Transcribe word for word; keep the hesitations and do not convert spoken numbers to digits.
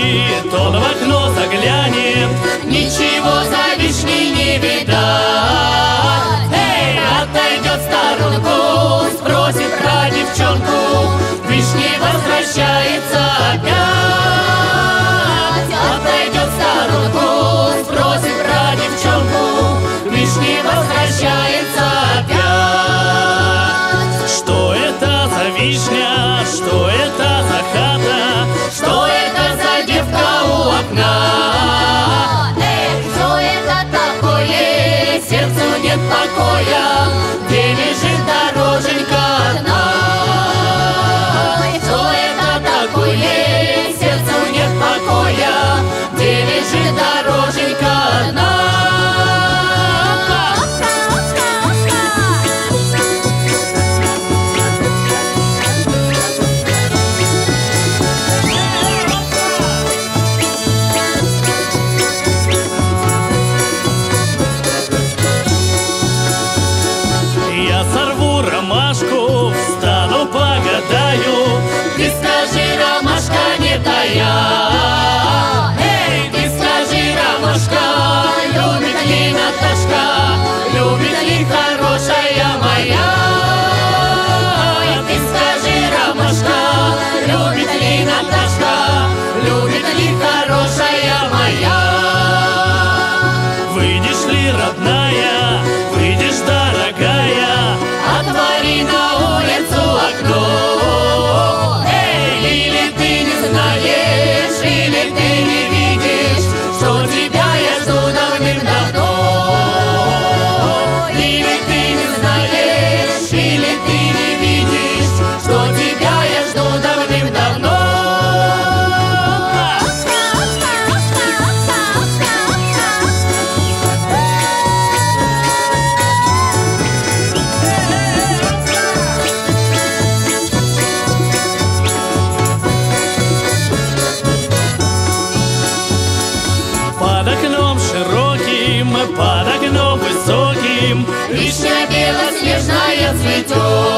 вишни, то в окно заглянем, ничего за вишней не видать. Эй, отойдет в сторонку, спросит про девчонку, к вишне возвращается опять. Отойдет в сторонку, спросит про девчонку, к вишне возвращается опять. Что это за вишня, что это за хата, что это за девка у окна? Эй, что это такое? Сердцу нет покоя, где лежит дороженька одна. Что это такое? Сердцу нет покоя, где лежит дороженька одна. ромашку, встану, погадаю. Ты скажи, ромашка, не тая. Эй, ты скажи, ромашка, любит ли Наташка, любит ли хорошая моя? Ты скажи, ромашка, любит ли Наташка, любит ли хорошая моя? Выйдешь ли, родная, выйдешь, дорогая, отвори на улицу окно. Эй, или ты не знаешь, или ты не видишь, что тебя я жду давным-давно. Или ты не знаешь, или ты не видишь, что тебя я жду давным-давно. Под окном широким, под окном высоким вишня белоснежная цветет.